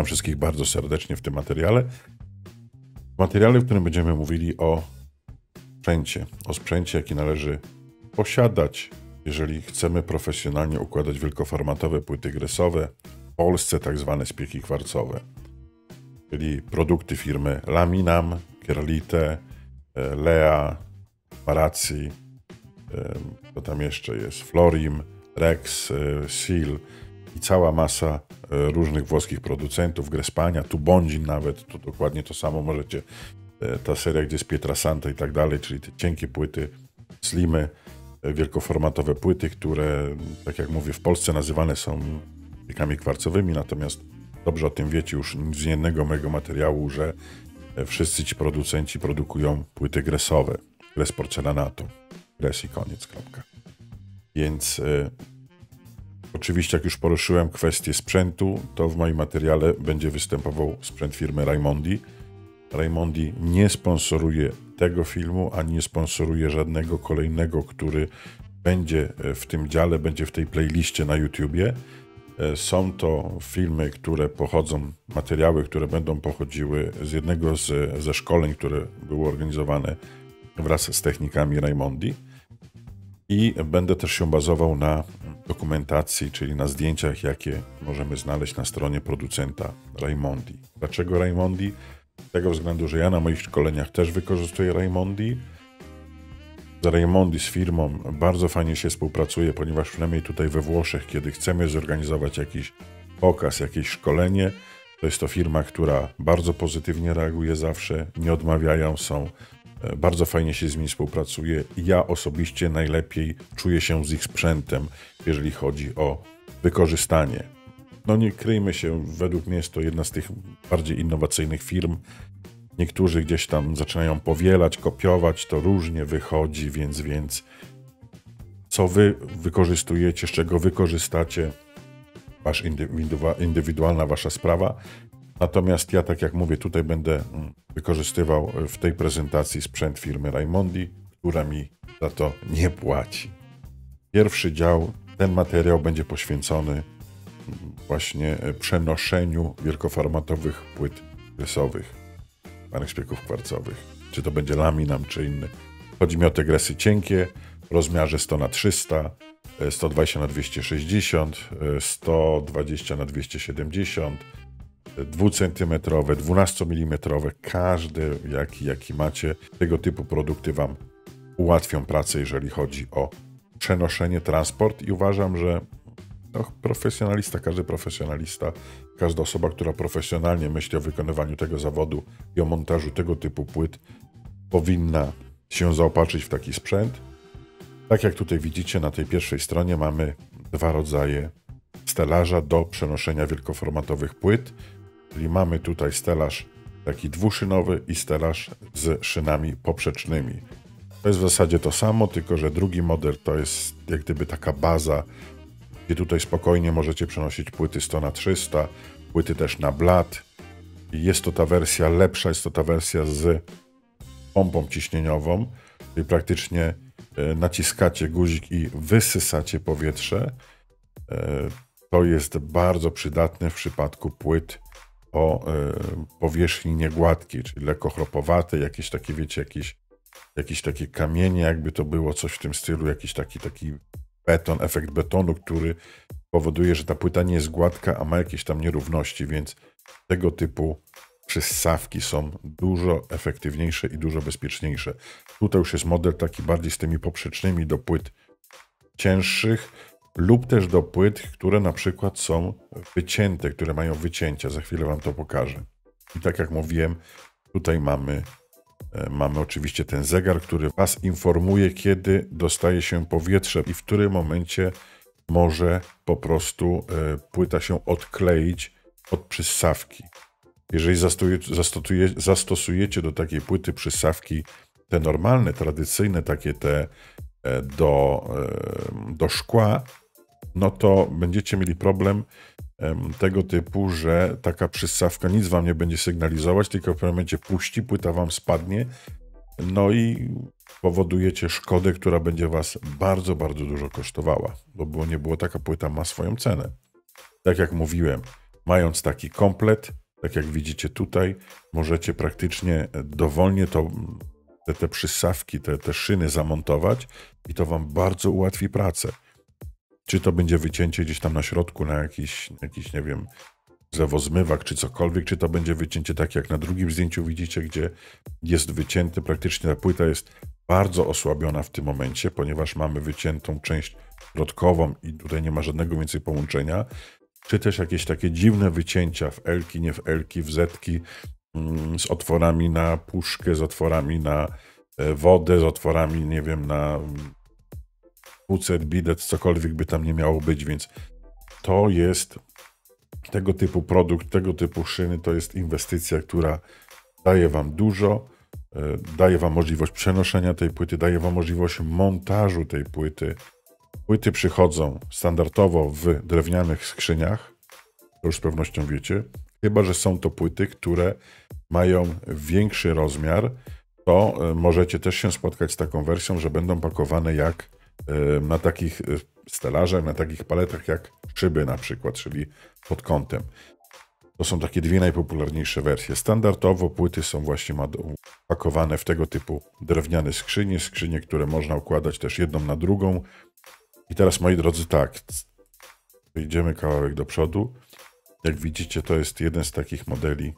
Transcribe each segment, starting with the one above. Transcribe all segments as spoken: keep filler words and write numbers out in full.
Witam wszystkich bardzo serdecznie w tym materiale. W materiale, w którym będziemy mówili o sprzęcie. O sprzęcie, jaki należy posiadać, jeżeli chcemy profesjonalnie układać wielkoformatowe płyty gresowe, w Polsce tak zwane spieki kwarcowe. Czyli produkty firmy Laminam, Kerlite, Lea, Marazzi, to tam jeszcze jest Florim, Rex, Seal i cała masa różnych włoskich producentów, Grespania, tu Bondin nawet, tu dokładnie to samo możecie, ta seria, gdzie jest Pietrasanta i tak dalej, czyli te cienkie płyty, slimy, wielkoformatowe płyty, które, tak jak mówię, w Polsce nazywane są spiekami kwarcowymi, natomiast dobrze o tym wiecie już z jednego mojego materiału, że wszyscy ci producenci produkują płyty gresowe, gres porcelanato, gres i koniec, kropka. Więc y, oczywiście jak już poruszyłem kwestię sprzętu, to w moim materiale będzie występował sprzęt firmy Raimondi. Raimondi nie sponsoruje tego filmu, ani nie sponsoruje żadnego kolejnego, który będzie w tym dziale, będzie w tej playliście na YouTubie. Są to filmy, które pochodzą, materiały, które będą pochodziły z jednego z, ze szkoleń, które były organizowane wraz z technikami Raimondi. I będę też się bazował na dokumentacji, czyli na zdjęciach, jakie możemy znaleźć na stronie producenta Raimondi. Dlaczego Raimondi? Z tego względu, że ja na moich szkoleniach też wykorzystuję Raimondi. Z Raimondi, z firmą bardzo fajnie się współpracuje, ponieważ przynajmniej tutaj we Włoszech, kiedy chcemy zorganizować jakiś pokaz, jakieś szkolenie, to jest to firma, która bardzo pozytywnie reaguje zawsze, nie odmawiają, są, bardzo fajnie się z nimi współpracuje. Ja osobiście najlepiej czuję się z ich sprzętem, jeżeli chodzi o wykorzystanie. No nie kryjmy się, według mnie jest to jedna z tych bardziej innowacyjnych firm. Niektórzy gdzieś tam zaczynają powielać, kopiować, to różnie wychodzi, więc, więc co wy wykorzystujecie, z czego wykorzystacie, wasz indywidualna wasza sprawa. Natomiast ja, tak jak mówię, tutaj będę wykorzystywał w tej prezentacji sprzęt firmy Raimondi, która mi za to nie płaci. Pierwszy dział, ten materiał będzie poświęcony właśnie przenoszeniu wielkoformatowych płyt gresowych, danych szpieków kwarcowych. Czy to będzie Laminam, czy inny. Chodzi mi o te gresy cienkie, w rozmiarze sto na trzysta, sto dwadzieścia na dwieście sześćdziesiąt, sto dwadzieścia na dwieście siedemdziesiąt, dwucentymetrowe, dwunastomilimetrowe, każdy jaki, jaki macie, tego typu produkty wam ułatwią pracę, jeżeli chodzi o przenoszenie, transport i uważam, że no, profesjonalista, każdy profesjonalista, każda osoba, która profesjonalnie myśli o wykonywaniu tego zawodu i o montażu tego typu płyt, powinna się zaopatrzyć w taki sprzęt. Tak jak tutaj widzicie, na tej pierwszej stronie mamy dwa rodzaje stelaża do przenoszenia wielkoformatowych płyt, czyli mamy tutaj stelaż taki dwuszynowy i stelaż z szynami poprzecznymi. To jest w zasadzie to samo, tylko że drugi model to jest jak gdyby taka baza, gdzie tutaj spokojnie możecie przenosić płyty sto na trzysta, płyty też na blat. Jest to ta wersja lepsza, jest to ta wersja z pompą ciśnieniową, czyli praktycznie naciskacie guzik i wysysacie powietrze. To jest bardzo przydatne w przypadku płyt o powierzchni niegładkiej, czyli lekko chropowate, jakieś takie, wiecie, jakieś, jakieś takie kamienie, jakby to było coś w tym stylu, jakiś taki, taki beton, efekt betonu, który powoduje, że ta płyta nie jest gładka, a ma jakieś tam nierówności, więc tego typu przyssawki są dużo efektywniejsze i dużo bezpieczniejsze. Tutaj już jest model taki bardziej z tymi poprzecznymi do płyt cięższych lub też do płyt, które na przykład są wycięte, które mają wycięcia. Za chwilę wam to pokażę. I tak jak mówiłem, tutaj mamy Mamy oczywiście ten zegar, który was informuje, kiedy dostaje się powietrze i w którym momencie może po prostu płyta się odkleić od przyssawki. Jeżeli zastosujecie do takiej płyty przyssawki te normalne, tradycyjne, takie te do, do szkła, no to będziecie mieli problem tego typu, że taka przyssawka nic wam nie będzie sygnalizować, tylko w pewnym momencie puści, płyta wam spadnie, no i powodujecie szkodę, która będzie was bardzo, bardzo dużo kosztowała, bo było nie było, taka płyta ma swoją cenę. Tak jak mówiłem, mając taki komplet, tak jak widzicie tutaj, możecie praktycznie dowolnie to, te, te przystawki, te, te szyny zamontować i to wam bardzo ułatwi pracę. Czy to będzie wycięcie gdzieś tam na środku na jakiś, jakiś nie wiem, zawozmywak czy cokolwiek, czy to będzie wycięcie tak jak na drugim zdjęciu widzicie, gdzie jest wycięty, praktycznie ta płyta jest bardzo osłabiona w tym momencie, ponieważ mamy wyciętą część środkową i tutaj nie ma żadnego więcej połączenia, czy też jakieś takie dziwne wycięcia w elki, nie w elki, w zetki, mm, z otworami na puszkę, z otworami na e, wodę, z otworami, nie wiem, na pucet, bidet, cokolwiek by tam nie miało być, więc to jest tego typu produkt, tego typu szyny, to jest inwestycja, która daje wam dużo, e, daje wam możliwość przenoszenia tej płyty, daje wam możliwość montażu tej płyty. Płyty przychodzą standardowo w drewnianych skrzyniach, to już z pewnością wiecie, chyba że są to płyty, które mają większy rozmiar, to możecie też się spotkać z taką wersją, że będą pakowane jak na takich stelażach, na takich paletach jak szyby na przykład, czyli pod kątem. To są takie dwie najpopularniejsze wersje. Standardowo płyty są właśnie pakowane w tego typu drewniane skrzynie, skrzynie, które można układać też jedną na drugą. I teraz, moi drodzy, tak, idziemy kawałek do przodu. Jak widzicie, to jest jeden z takich modeli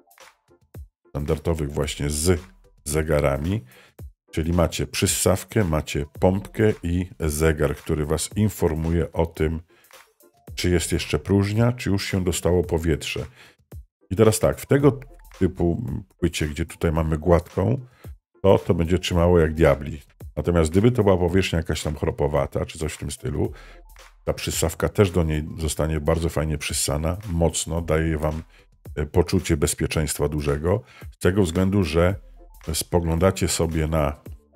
standardowych właśnie z zegarami, czyli macie przyssawkę, macie pompkę i zegar, który was informuje o tym, czy jest jeszcze próżnia, czy już się dostało powietrze. I teraz tak, w tego typu płycie, gdzie tutaj mamy gładką, to to będzie trzymało jak diabli. Natomiast gdyby to była powierzchnia jakaś tam chropowata, czy coś w tym stylu, ta przyssawka też do niej zostanie bardzo fajnie przyssana, mocno, daje wam poczucie bezpieczeństwa dużego, z tego względu, że spoglądacie sobie na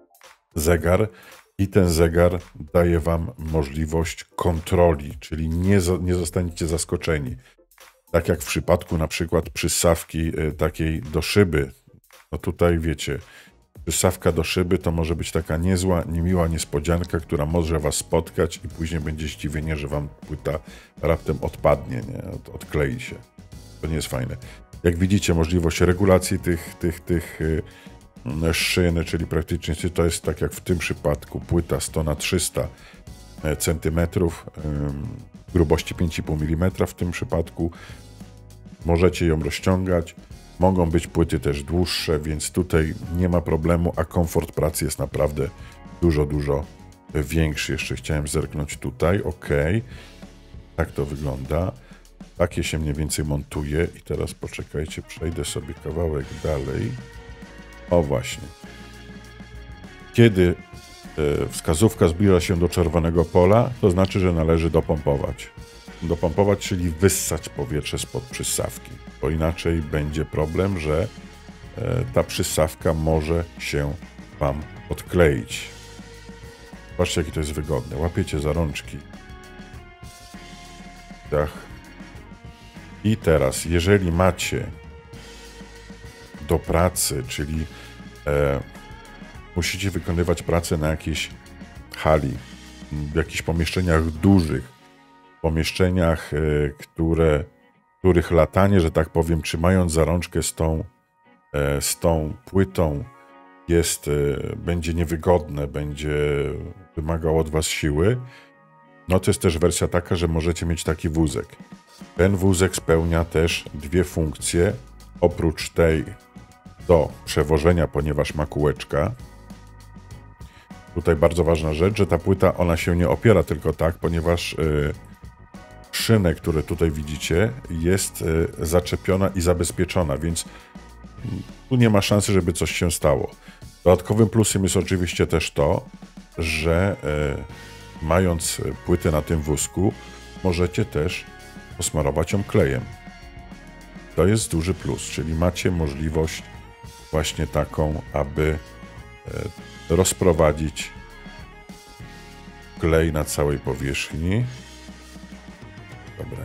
zegar i ten zegar daje wam możliwość kontroli, czyli nie, nie zostaniecie zaskoczeni. Tak jak w przypadku na przykład przyssawki takiej do szyby, no tutaj wiecie, przyssawka do szyby to może być taka niezła, niemiła niespodzianka, która może was spotkać i później będzie zdziwienie, że wam płyta raptem odpadnie, nie? Od, odklei się. To nie jest fajne. Jak widzicie, możliwość regulacji tych, tych, tych szyn, czyli praktycznie to jest tak jak w tym przypadku płyta sto na trzysta centymetrów, grubości pięć i pół milimetra w tym przypadku. Możecie ją rozciągać. Mogą być płyty też dłuższe, więc tutaj nie ma problemu, a komfort pracy jest naprawdę dużo, dużo większy. Jeszcze chciałem zerknąć tutaj. OK. Tak to wygląda. Takie się mniej więcej montuje. I teraz poczekajcie, przejdę sobie kawałek dalej. O właśnie. Kiedy wskazówka zbliża się do czerwonego pola, to znaczy, że należy dopompować. Dopompować, czyli wyssać powietrze spod przyssawki, bo inaczej będzie problem, że ta przyssawka może się wam odkleić. Patrzcie, jakie to jest wygodne. Łapiecie za rączki. Tak. I teraz, jeżeli macie do pracy, czyli e, musicie wykonywać pracę na jakiejś hali, w jakichś pomieszczeniach dużych, pomieszczeniach, e, które, których latanie, że tak powiem, trzymając za rączkę z tą, e, z tą płytą jest, e, będzie niewygodne, będzie wymagało od was siły, no to jest też wersja taka, że możecie mieć taki wózek. Ten wózek spełnia też dwie funkcje, oprócz tej do przewożenia, ponieważ ma kółeczka. Tutaj bardzo ważna rzecz, że ta płyta, ona się nie opiera tylko tak, ponieważ y, szynę, które tutaj widzicie, jest y, zaczepiona i zabezpieczona, więc y, tu nie ma szansy, żeby coś się stało. Dodatkowym plusem jest oczywiście też to, że y, mając płytę na tym wózku, możecie też posmarować ją klejem. To jest duży plus, czyli macie możliwość właśnie taką, aby e, rozprowadzić klej na całej powierzchni. Dobra.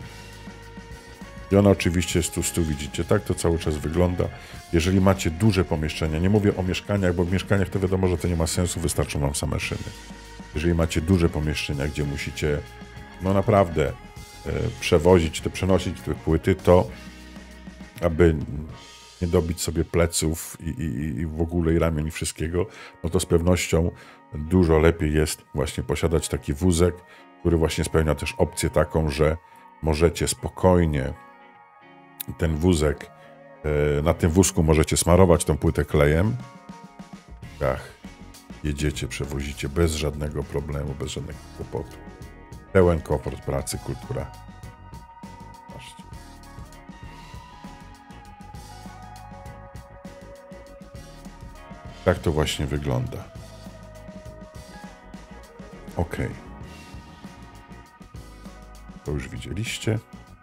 I ona oczywiście jest tu, z tu widzicie, tak to cały czas wygląda. Jeżeli macie duże pomieszczenia, nie mówię o mieszkaniach, bo w mieszkaniach to wiadomo, że to nie ma sensu, wystarczą wam same szyny. Jeżeli macie duże pomieszczenia, gdzie musicie, no naprawdę, przewozić, te przenosić te płyty, to aby nie dobić sobie pleców i, i, i w ogóle i ramion i wszystkiego, no to z pewnością dużo lepiej jest właśnie posiadać taki wózek, który właśnie spełnia też opcję taką, że możecie spokojnie ten wózek, na tym wózku możecie smarować tą płytę klejem. Ach, jedziecie, przewozicie bez żadnego problemu, bez żadnego kłopotu. Pełen komfort pracy, kultura. Patrzcie. Tak to właśnie wygląda. Ok. To już widzieliście.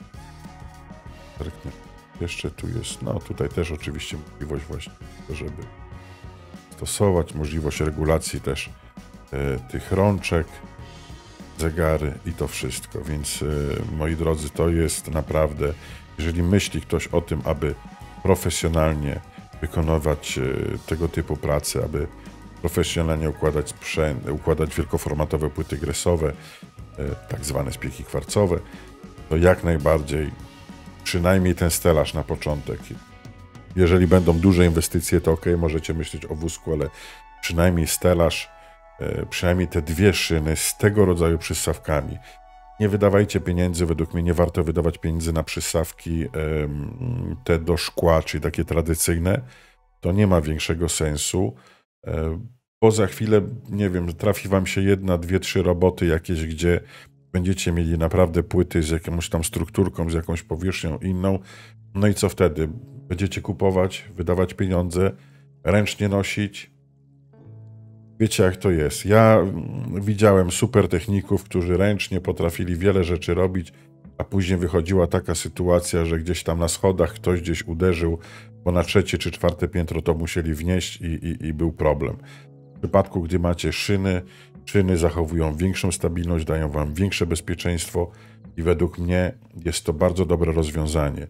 Jeszcze tu jest, no tutaj też oczywiście możliwość właśnie, żeby stosować, możliwość regulacji też e, tych rączek, zegary i to wszystko, więc e, moi drodzy, to jest naprawdę, jeżeli myśli ktoś o tym, aby profesjonalnie wykonywać e, tego typu prace, aby profesjonalnie układać sprzęt, układać wielkoformatowe płyty gresowe, e, tak zwane spieki kwarcowe, to jak najbardziej przynajmniej ten stelaż na początek. Jeżeli będą duże inwestycje, to ok, możecie myśleć o wózku, ale przynajmniej stelaż, e, przynajmniej te dwie szyny z tego rodzaju przystawkami. Nie wydawajcie pieniędzy, według mnie nie warto wydawać pieniędzy na przystawki e, te do szkła, czyli takie tradycyjne. To nie ma większego sensu, e, bo za chwilę, nie wiem, trafi wam się jedna, dwie, trzy roboty jakieś, gdzie będziecie mieli naprawdę płyty z jakąś tam strukturką, z jakąś powierzchnią inną. No i co wtedy? Będziecie kupować, wydawać pieniądze, ręcznie nosić. Wiecie, jak to jest. Ja widziałem super techników, którzy ręcznie potrafili wiele rzeczy robić, a później wychodziła taka sytuacja, że gdzieś tam na schodach ktoś gdzieś uderzył, bo na trzecie czy czwarte piętro to musieli wnieść i, i, i był problem. W przypadku, gdy macie szyny, szyny zachowują większą stabilność, dają wam większe bezpieczeństwo i według mnie jest to bardzo dobre rozwiązanie.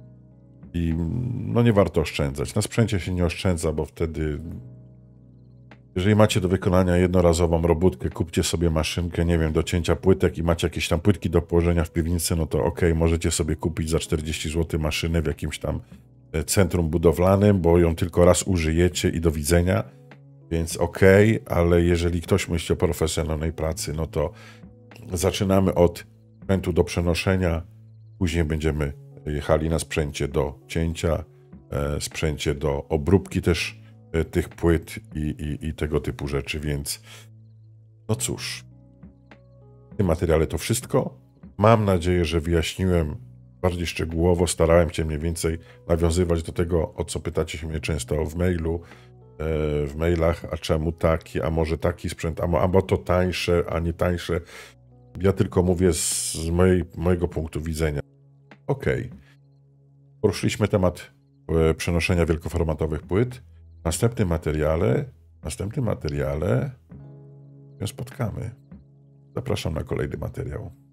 I no nie warto oszczędzać. Na sprzęcie się nie oszczędza, bo wtedy, jeżeli macie do wykonania jednorazową robótkę, kupcie sobie maszynkę, nie wiem, do cięcia płytek i macie jakieś tam płytki do położenia w piwnicy, no to ok, możecie sobie kupić za czterdzieści złotych maszynę w jakimś tam centrum budowlanym, bo ją tylko raz użyjecie i do widzenia. Więc ok, ale jeżeli ktoś myśli o profesjonalnej pracy, no to zaczynamy od sprzętu do przenoszenia, później będziemy jechali na sprzęcie do cięcia, e, sprzęcie do obróbki też e, tych płyt i, i, i tego typu rzeczy, więc no cóż, w tym materiale to wszystko. Mam nadzieję, że wyjaśniłem bardziej szczegółowo, starałem się mniej więcej nawiązywać do tego, o co pytacie się mnie często w mailu, w mailach, a czemu taki, a może taki sprzęt, a, a bo to tańsze, a nie tańsze. Ja tylko mówię z, z mojej, mojego punktu widzenia. Ok. Poruszyliśmy temat e, przenoszenia wielkoformatowych płyt. W następnym materiale, w następnym materiale się spotkamy. Zapraszam na kolejny materiał.